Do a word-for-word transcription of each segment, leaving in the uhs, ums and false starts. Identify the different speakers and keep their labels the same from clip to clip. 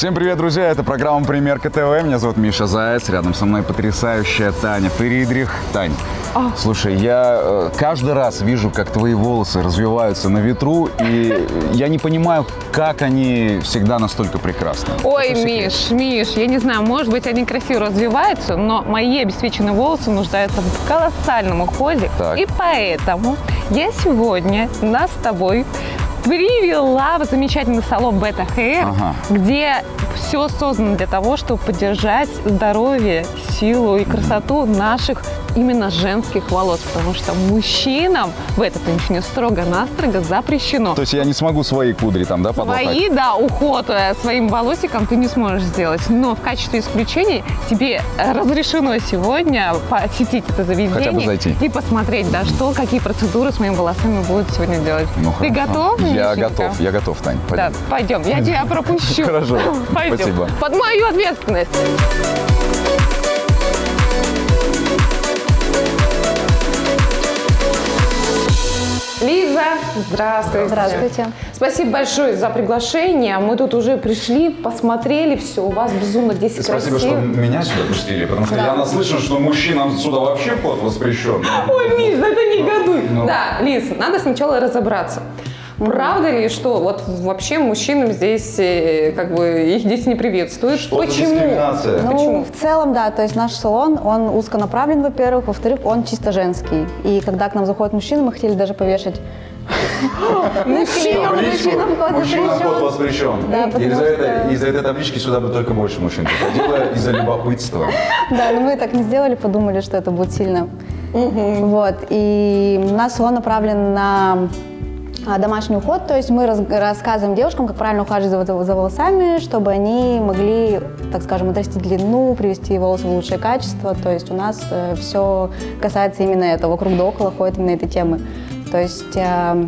Speaker 1: Всем привет, друзья! Это программа «Примерка ТВ». Меня зовут Миша Заяц. Рядом со мной потрясающая Таня Фридрих. Тань, а. слушай, я э, каждый раз вижу, как твои волосы развиваются на ветру, и я не понимаю, как они всегда настолько прекрасны.
Speaker 2: Ой, Миш, Миш, я не знаю, может быть, они красиво развиваются, но мои обесцвеченные волосы нуждаются в колоссальном уходе. Так. И поэтому я сегодня нас с тобой привела в замечательный салон Beta Hair, ага. где все создано для того, чтобы поддержать здоровье, силу и красоту наших именно женских волос, потому что мужчинам в этой тончине строго-настрого запрещено.
Speaker 1: То есть я не смогу свои кудри там, да, подлатать?
Speaker 2: Свои, да, уход своим волосиком ты не сможешь сделать, но в качестве исключения тебе разрешено сегодня посетить это заведение.
Speaker 1: Хотя бы зайти.
Speaker 2: И посмотреть, да, что, какие процедуры с моими волосами будут сегодня делать.
Speaker 1: Ну,
Speaker 2: ты
Speaker 1: хорошо.
Speaker 2: готов,
Speaker 1: Я
Speaker 2: Мишенька?
Speaker 1: готов, я готов, Тань. Пойдем.
Speaker 2: Да, пойдем, я тебя пропущу.
Speaker 1: Хорошо,
Speaker 2: пойдем.
Speaker 1: Спасибо.
Speaker 2: Под мою ответственность. Лиза, здравствуйте.
Speaker 3: Здравствуйте.
Speaker 2: Спасибо большое за приглашение. Мы тут уже пришли, посмотрели все. У вас безумно здесь красиво.
Speaker 1: Спасибо, что меня сюда пустили, потому что да. я наслышан, что мужчинам сюда вообще вход воспрещен.
Speaker 2: Ой, Миш, да это не годуй.
Speaker 1: Но...
Speaker 2: Да, Лиз, надо сначала разобраться. Правда ли, что вот вообще мужчинам здесь, как бы, их здесь не приветствуют?
Speaker 1: Что
Speaker 2: Почему?
Speaker 1: Дискриминация?
Speaker 3: Ну,
Speaker 2: Почему?
Speaker 3: в целом, да, то есть наш салон, он узконаправлен, во-первых, во-вторых, он чисто женский. И когда к нам заходят мужчины, мы хотели даже повешать
Speaker 1: Мужчинам вход воспрещен.
Speaker 3: Да,
Speaker 1: из-за этой таблички сюда бы только больше мужчин приходило, из-за любопытства.
Speaker 3: Да, но мы так не сделали, подумали, что это будет сильно. Вот, и наш салон направлен на домашний уход, то есть мы раз, рассказываем девушкам, как правильно ухаживать за, за волосами, чтобы они могли, так скажем, отрастить длину, привести волосы в лучшее качество. То есть у нас э, все касается именно этого, вокруг да около ходит именно этой темы. То есть э,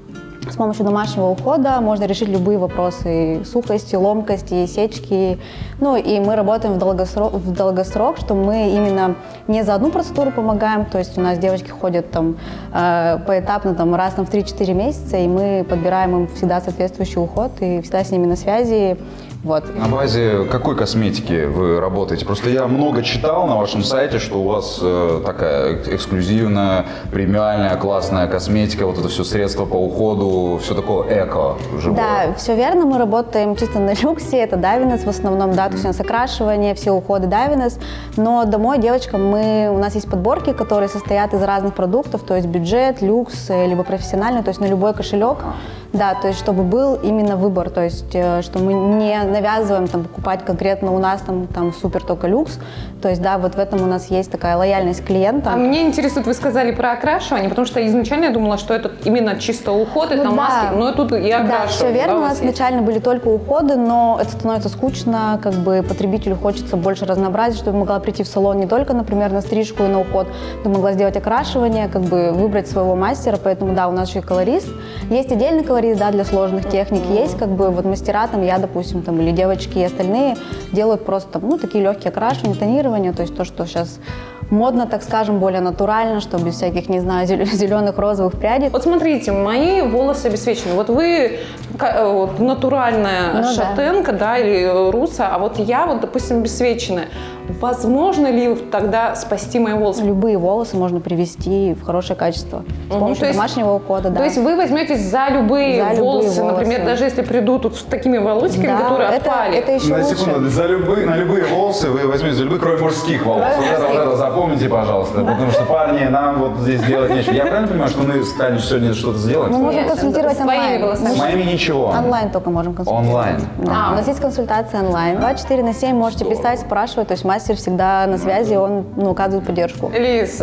Speaker 3: с помощью домашнего ухода можно решить любые вопросы сухости, ломкости, сечки. Ну и мы работаем в долгосрок, в долгосрок, что мы именно не за одну процедуру помогаем, то есть у нас девочки ходят там э, поэтапно там, раз там, в три-четыре месяца, и мы подбираем им всегда соответствующий уход и всегда с ними на связи. Вот.
Speaker 1: На базе какой косметики вы работаете? Просто я много читал на вашем сайте, что у вас э, такая эксклюзивная, премиальная, классная косметика, вот это все средства по уходу, все такое эко живое.
Speaker 3: Да, все верно, мы работаем чисто на люксе, это Davines в основном, да, то есть у нас окрашивание, все уходы Davines, но домой девочкам мы, у нас есть подборки, которые состоят из разных продуктов, то есть бюджет, люкс, либо профессиональный, то есть на любой кошелек, да, то есть чтобы был именно выбор, то есть что мы не навязываем там покупать конкретно у нас там, там супер только люкс, то есть да, вот в этом у нас есть такая лояльность клиента.
Speaker 2: А мне интересует, вы сказали про окрашивание, потому что изначально я думала, что это именно чисто уход, ну, это да. маски, но тут и окрашивание.
Speaker 3: Да, все верно, да, у нас есть? Изначально были только уходы, но это становится скучно, как бы потребителю хочется больше разнообразия, чтобы могла прийти в салон не только, например, на стрижку и на уход, но могла сделать окрашивание, как бы выбрать своего мастера, поэтому да, у нас еще и колорист. Есть отдельный колорист, да, для сложных техник, mm-hmm. есть как бы вот мастера, там я, допустим, там или девочки и остальные делают просто ну, такие легкие окрашивания, тонирования, то есть то, что сейчас модно, так скажем, более натурально, что без всяких, не знаю, зеленых, розовых прядей.
Speaker 2: Вот смотрите, мои волосы обесцвечены. Вот вы вот, натуральная ну, шатенка, да. да, или руса, а вот я, вот, допустим, обесцвеченная. Возможно ли тогда спасти мои волосы?
Speaker 3: Любые волосы можно привести в хорошее качество с помощью угу, домашнего есть, ухода. Да.
Speaker 2: То есть вы возьметесь за любые, за волосы, любые волосы, например, даже если придут тут с такими волосиками, да, которые
Speaker 3: это,
Speaker 2: отпали.
Speaker 3: Это еще
Speaker 1: на
Speaker 3: лучше.
Speaker 1: секунду, за любые, на любые волосы вы возьмете, за любые, кроме мужских волос. Вот это, вот это запомните, пожалуйста, да. потому что парни, нам вот здесь делать нечего. Я правильно понимаю, что мы станем сегодня что-то сделать?
Speaker 3: Мы можем консультировать онлайн.
Speaker 1: С моими ничего.
Speaker 3: Онлайн только можем консультировать.
Speaker 1: Онлайн.
Speaker 3: Да. А. У нас есть консультация онлайн. двадцать четыре на семь можете Здорово. Писать, спрашивать, то есть мастер всегда на связи, он ну, оказывает поддержку.
Speaker 2: Лиз,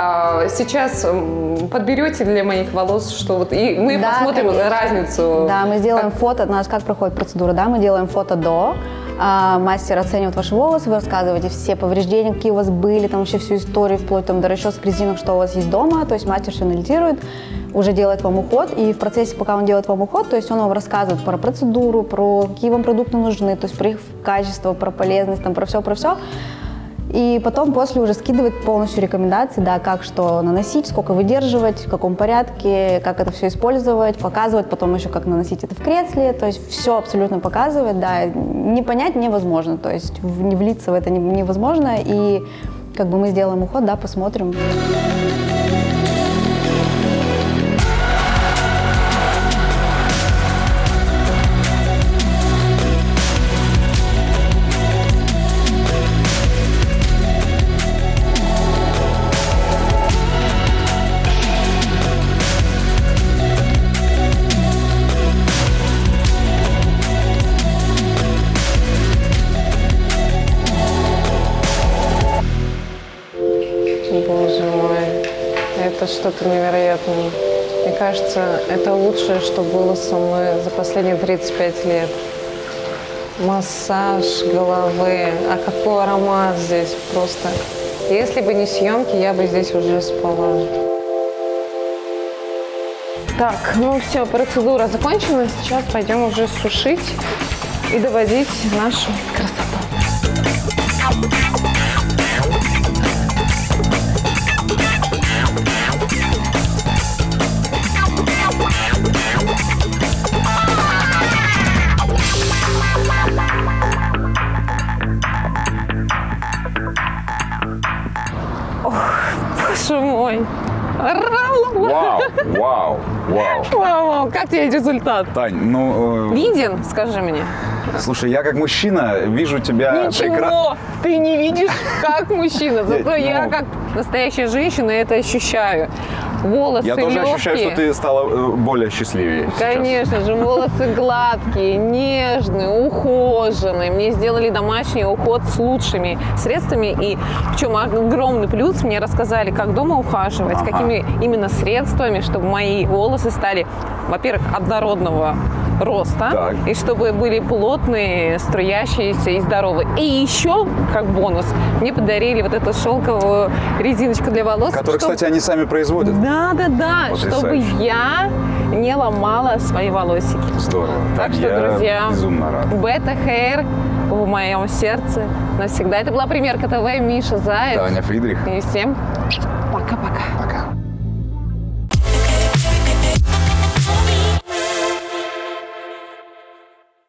Speaker 2: а сейчас подберете для моих волос, что вот и мы да, посмотрим конечно. Разницу.
Speaker 3: Да, мы сделаем как... фото, у нас как проходит процедура, да, мы делаем фото до, а, мастер оценивает ваши волосы, вы рассказываете все повреждения, какие у вас были, там вообще всю историю, вплоть там, до расчесок резинок, что у вас есть дома, то есть мастер все анализирует, уже делает вам уход, и в процессе, пока он делает вам уход, то есть он вам рассказывает про процедуру, про какие вам продукты нужны, то есть про их качество, про полезность, там, про все, про все. И потом после уже скидывать полностью рекомендации, да, как что наносить, сколько выдерживать, в каком порядке, как это все использовать, показывать потом еще, как наносить это в кресле, то есть все абсолютно показывать, да, не понять невозможно, то есть не влиться в это невозможно, и как бы мы сделаем уход, да, посмотрим.
Speaker 2: Боже мой, это что-то невероятное. Мне кажется, это лучшее, что было со мной за последние тридцать пять лет. Массаж головы, а какой аромат здесь просто. Если бы не съемки, я бы здесь уже спала. Так, ну все, процедура закончена. Сейчас пойдем уже сушить и доводить нашу красоту. Боже мой!
Speaker 1: Вау, вау, вау.
Speaker 2: Вау, вау, как тебе результат?
Speaker 1: Тань, ну... Э...
Speaker 2: Виден, скажи мне.
Speaker 1: Слушай, я как мужчина вижу тебя
Speaker 2: Ничего,
Speaker 1: прекрасно.
Speaker 2: ты не видишь как мужчина, зато
Speaker 1: Нет,
Speaker 2: я
Speaker 1: ну...
Speaker 2: как настоящая женщина это ощущаю. Волосы
Speaker 1: Я тоже
Speaker 2: легкие.
Speaker 1: ощущаю, что ты стала э, более счастливее
Speaker 2: Конечно
Speaker 1: сейчас.
Speaker 2: же, волосы гладкие, нежные, ухоженные. Мне сделали домашний уход с лучшими средствами. И причем огромный плюс, мне рассказали, как дома ухаживать, ага. какими именно средствами, чтобы мои волосы стали, во-первых, однородного роста, так. и чтобы были плотные, струящиеся и здоровые. И еще, как бонус, мне подарили вот эту шелковую резиночку для волос.
Speaker 1: Которую,
Speaker 2: чтобы...
Speaker 1: кстати, они сами производят.
Speaker 2: Да, да, да, чтобы я не ломала свои волосики.
Speaker 1: Здорово.
Speaker 2: Так
Speaker 1: Тань,
Speaker 2: что,
Speaker 1: я
Speaker 2: друзья,
Speaker 1: безумно рад.
Speaker 2: Beta Hair в моем сердце навсегда. Это была Примерка ТВ, Миша Заяц.
Speaker 1: Таня Фридрих.
Speaker 2: И всем пока-пока.
Speaker 1: Пока.